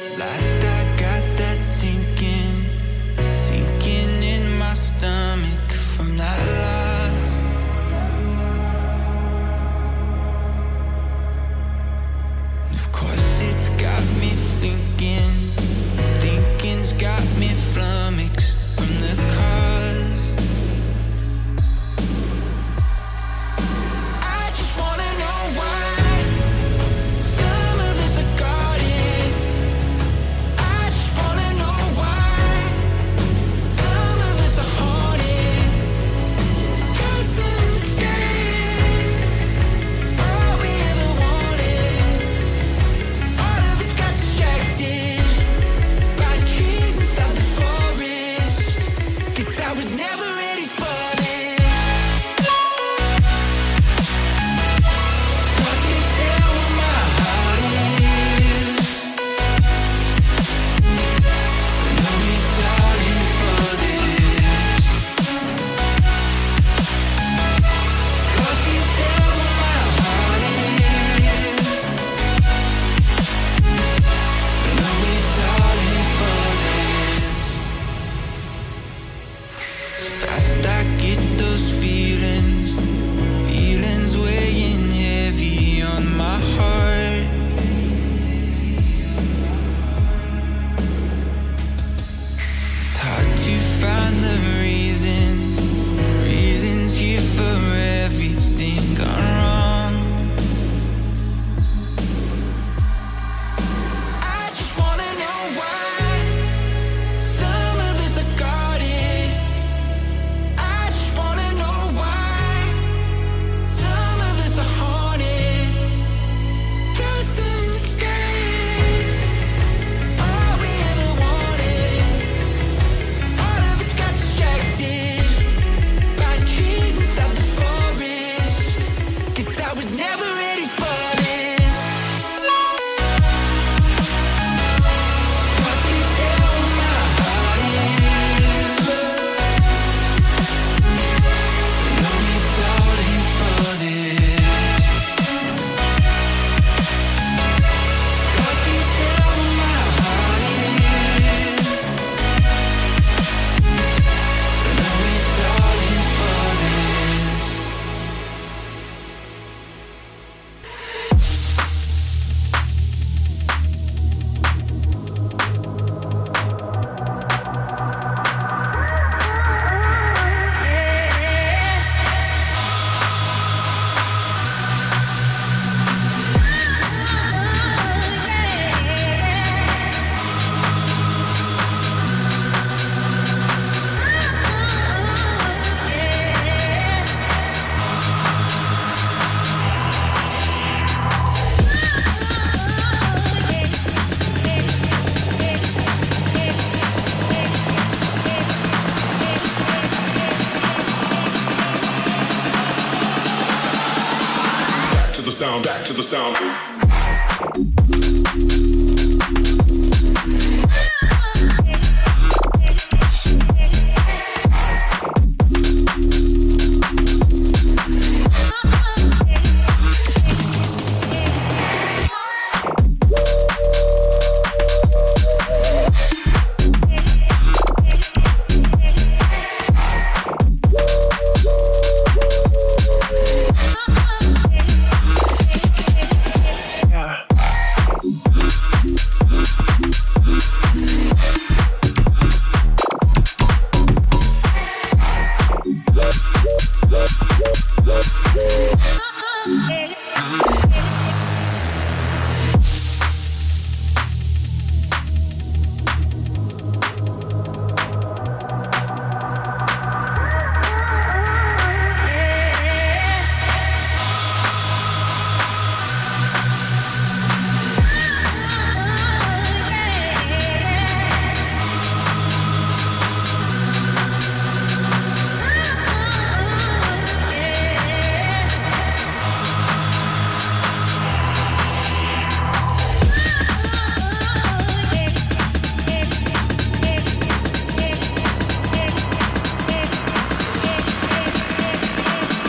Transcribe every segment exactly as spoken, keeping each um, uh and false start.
Last I got that sinking, sinking in my stomach from that loss. Of course it's got me thinking, thinking's got me flummoxed from the cause. I just wanna know why some of us are guarded. I just wanna know why some of us are haunted. 'Cause in the skies, all we ever wanted. All of us got distracted by the trees inside the forest. 'Cause I was never ready for this. So I can tell where my heart is. I know it's all in for this. So I can tell where my heart is. I know it's all in for this. Fast I get those feelings, feelings weighing heavy on my heart. It's hard to find the reasons, reasons here for everything gone wrong. I just wanna know why some of us are guarded. I just wanna know why some of us are haunted. 'Cause in the skies, all we ever wanted. All of us got distracted by the trees inside the forest. 'Cause I was never ready for this. So I can tell where my heart is. I know it's all in for this. So I can tell where my heart is. I know it's all in for this. Back to the sound, back to the sound.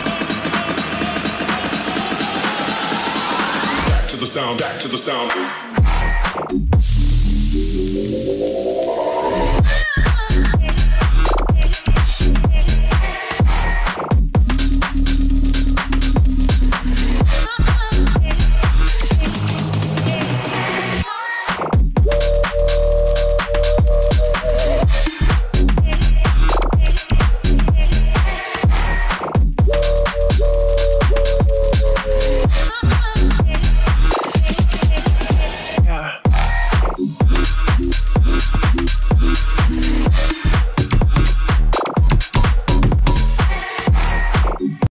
sound, back to the sound.